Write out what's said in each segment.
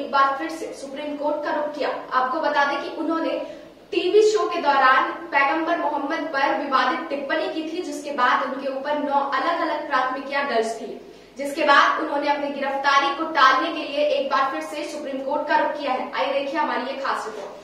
एक बार फिर से सुप्रीम कोर्ट का रुख किया। आपको बता दें कि उन्होंने टीवी शो के दौरान पैगंबर मोहम्मद पर विवादित टिप्पणी की थी, जिसके बाद उनके ऊपर 9 अलग अलग प्राथमिकियां दर्ज थी, जिसके बाद उन्होंने अपनी गिरफ्तारी को टालने के लिए एक बार फिर से सुप्रीम कोर्ट का रुख किया है। आइए देखिए हमारी ये खास रिपोर्ट।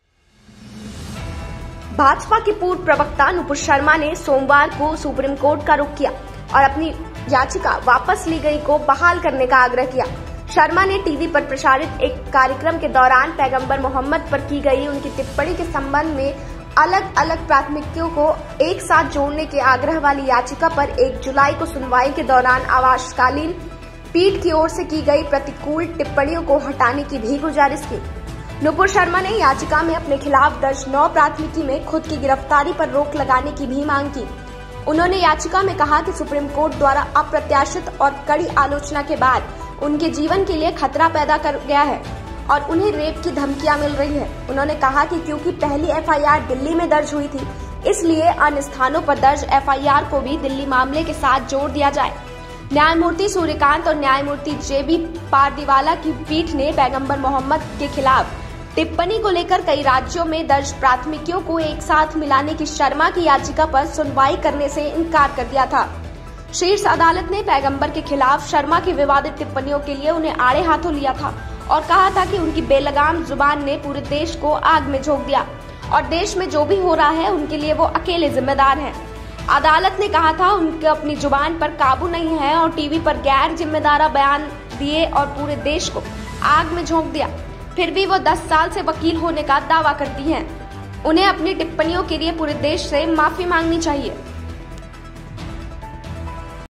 भाजपा के पूर्व प्रवक्ता नुपुर शर्मा ने सोमवार को सुप्रीम कोर्ट का रुख किया और अपनी याचिका वापस ली गई को बहाल करने का आग्रह किया। शर्मा ने टीवी पर प्रसारित एक कार्यक्रम के दौरान पैगंबर मोहम्मद पर की गई उनकी टिप्पणी के संबंध में अलग अलग प्राथमिकियों को एक साथ जोड़ने के आग्रह वाली याचिका पर 1 जुलाई को सुनवाई के दौरान आपातकालीन पीठ की ओर से की गई प्रतिकूल टिप्पणियों को हटाने की भी गुजारिश की। नुपुर शर्मा ने याचिका में अपने खिलाफ दर्ज 9 प्राथमिकी में खुद की गिरफ्तारी पर रोक लगाने की भी मांग की। उन्होंने याचिका में कहा कि सुप्रीम कोर्ट द्वारा अप्रत्याशित और कड़ी आलोचना के बाद उनके जीवन के लिए खतरा पैदा कर गया है और उन्हें रेप की धमकियां मिल रही है। उन्होंने कहा कि क्योंकि पहली एफआईआर दिल्ली में दर्ज हुई थी, इसलिए अन्य स्थानों पर दर्ज एफआईआर को भी दिल्ली मामले के साथ जोड़ दिया जाए। न्यायमूर्ति सूर्यकांत और न्यायमूर्ति जेबी पारदीवाला की पीठ ने पैगंबर मोहम्मद के खिलाफ टिप्पणी को लेकर कई राज्यों में दर्ज प्राथमिकियों को एक साथ मिलाने की शर्मा की याचिका पर सुनवाई करने से इनकार कर दिया था। शीर्ष अदालत ने पैगंबर के खिलाफ शर्मा की विवादित टिप्पणियों के लिए उन्हें आड़े हाथों लिया था और कहा था कि उनकी बेलगाम जुबान ने पूरे देश को आग में झोंक दिया और देश में जो भी हो रहा है उनके लिए वो अकेले जिम्मेदार हैं। अदालत ने कहा था उनके अपनी जुबान पर काबू नहीं है और टीवी पर गैर जिम्मेदार बयान दिए और पूरे देश को आग में झोंक दिया। फिर भी वो 10 साल से वकील होने का दावा करती हैं। उन्हें अपनी टिप्पणियों के लिए पूरे देश से माफी मांगनी चाहिए।